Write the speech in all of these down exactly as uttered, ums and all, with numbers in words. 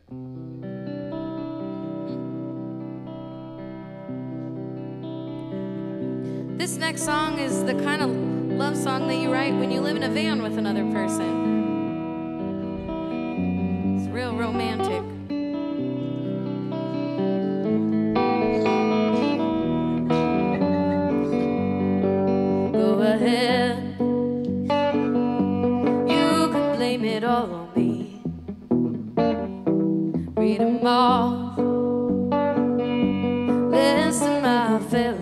This next song is the kind of love song that you write when you live in a van with another person. It's real romantic. Go ahead, you can blame it all on me. Read them off, listen my felonies.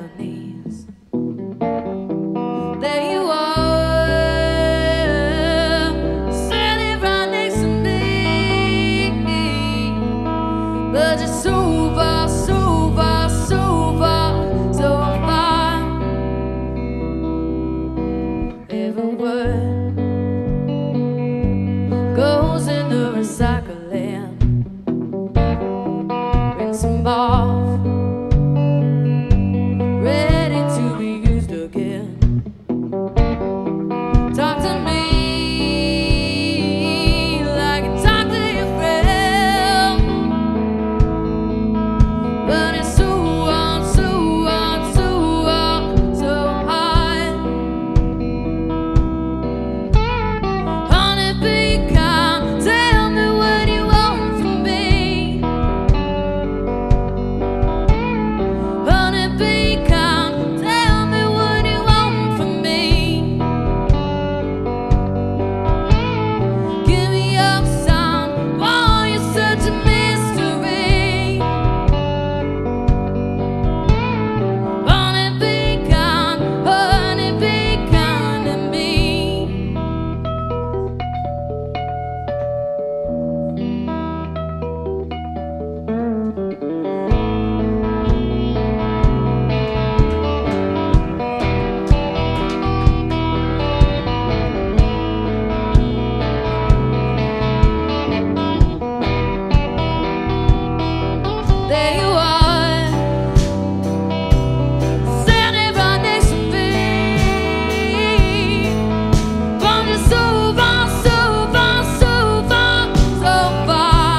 There you are, standing right next to me, but you're so far, so far, so far, so far. Every word goes into recycling, rinse them off, ready to be used again. Talk to me like you talk to your friend, but it's so hard, so hard, so hard, so hard. Honey, be kind, tell me what you want from me. Honey, be kind, tell me what you want from me. Give me your sign while you're such a mystery. Honey, be kind, honey, be kind to me. There you are, standing right next to me, but you're so far, so far, so far, so far.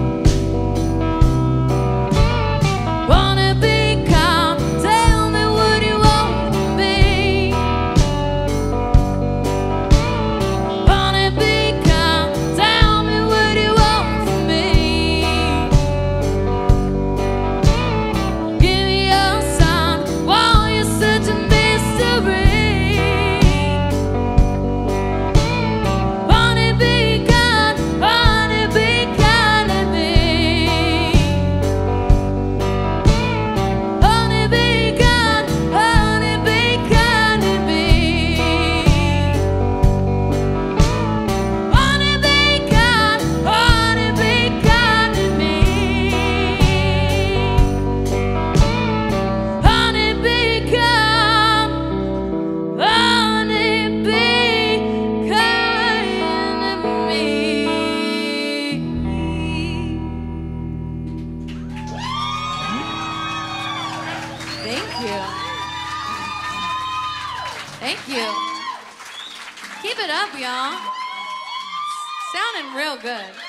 Wanna be kind, tell me what you want from me. Wanna be kind, tell me what you want from me. Give me your sign while you're such a mystery. Honey, be kind, honey, be kind to me. Honey, be kind, honey, be kind to me. Honey, be kind, honey, be kind to me. Honey, be kind, honey, be kind to me. Thank you. Thank you. Keep it up, y'all. Sounding real good.